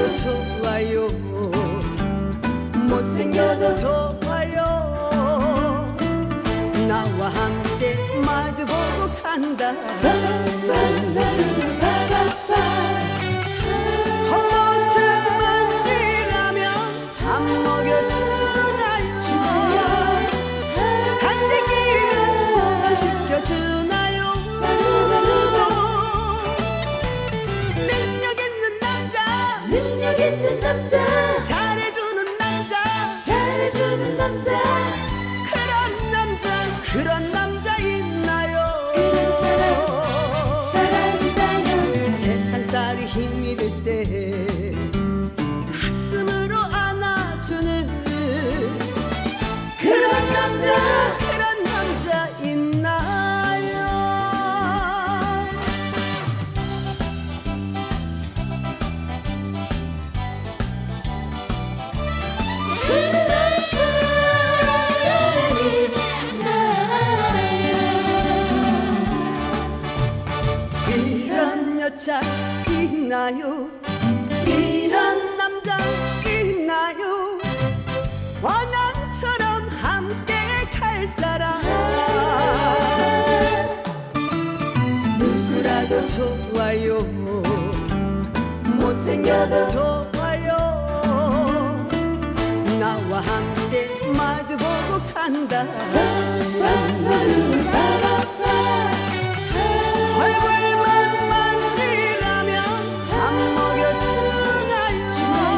좋아요, 못생겨도 좋아요. 나와 함께 마주보고 간다. 헛모습만 지나면 밥 먹여주나요? 간식이는 시켜주나요? 능력 있는 남자, 잘해주는 남자, 그런 남자 있나요? 그런 사랑이다요. 세상살이 힘이 들 때 가슴으로 안아주는 그런 남자 있나요? 그런 사랑이 이런 여자 있나요? 이런 남자 있나요? 원앙처럼 함께 갈 사람. 누구라도 좋아요, 못생겨도 좋아요. 나와 함께 마주보고 간다. 얼굴만 만지라면 밥 먹여주나요?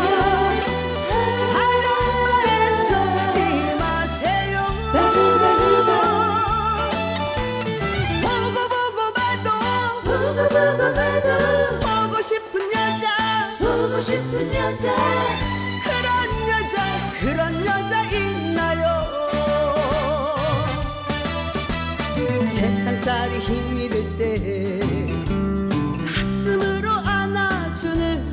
하던 말에 속지 마세요. 보고 봐도 보고 싶은 여자, 그런 여자 있나요? 세상살이 힘이 들 때 가슴으로 안아주는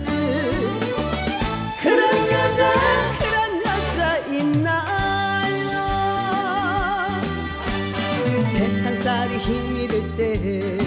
그런 여자 있나요? 세상살이 힘이 들 때